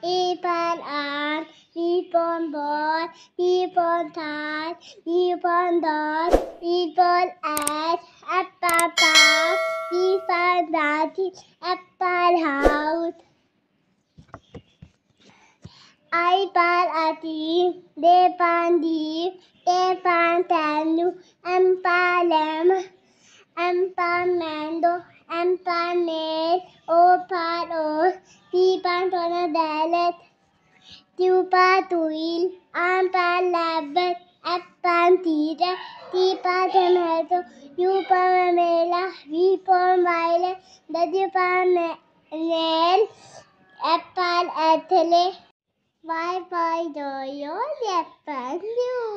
E for ant, B for ball, B for cat, D for dog, E for egg, F for dog, G for daddy, F for house. I for auntie, D for deep, A for tango, M for lamb, M for mango, M for nail, O for oak, P for tonadillet, Q for tuile, R for rabbit, F for teacher, T for tomato, U for umbrella, V for violet, W for nail, F for athlete, Y for yo-yo, Z for you.